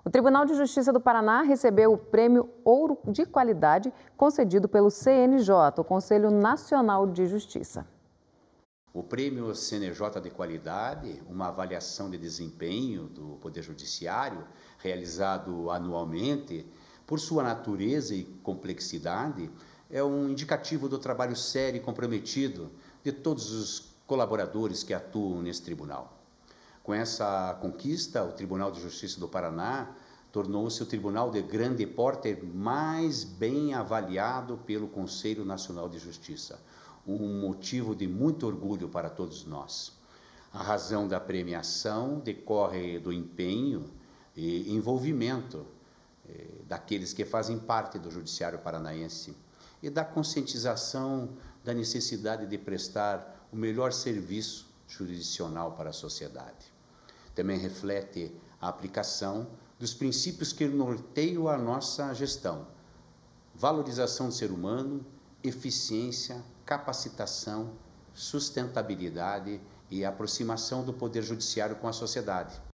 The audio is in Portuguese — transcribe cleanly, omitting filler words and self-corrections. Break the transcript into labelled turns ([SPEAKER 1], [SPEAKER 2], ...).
[SPEAKER 1] O Tribunal de Justiça do Paraná recebeu o Prêmio Ouro de Qualidade concedido pelo CNJ, o Conselho Nacional de Justiça.
[SPEAKER 2] O Prêmio CNJ de Qualidade, uma avaliação de desempenho do Poder Judiciário, realizado anualmente, por sua natureza e complexidade, é um indicativo do trabalho sério e comprometido de todos os colaboradores que atuam nesse tribunal. Com essa conquista, o Tribunal de Justiça do Paraná tornou-se o tribunal de grande porte mais bem avaliado pelo Conselho Nacional de Justiça, um motivo de muito orgulho para todos nós. A razão da premiação decorre do empenho e envolvimento daqueles que fazem parte do Judiciário Paranaense e da conscientização da necessidade de prestar o melhor serviço jurisdicional para a sociedade. Também reflete a aplicação dos princípios que norteiam a nossa gestão: valorização do ser humano, eficiência, capacitação, sustentabilidade e aproximação do Poder Judiciário com a sociedade.